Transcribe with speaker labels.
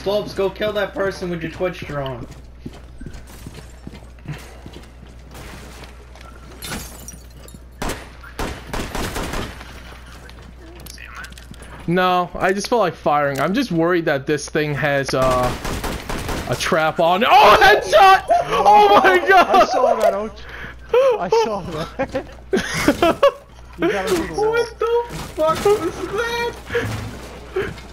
Speaker 1: Slopes, go kill that person with your Twitch drone.
Speaker 2: No, I just feel like firing. I'm just worried that this thing has a trap on it. Oh, headshot! Oh my god!
Speaker 3: I saw that, Ouch. I saw that. You gotta do the wall.
Speaker 1: What the fuck was that?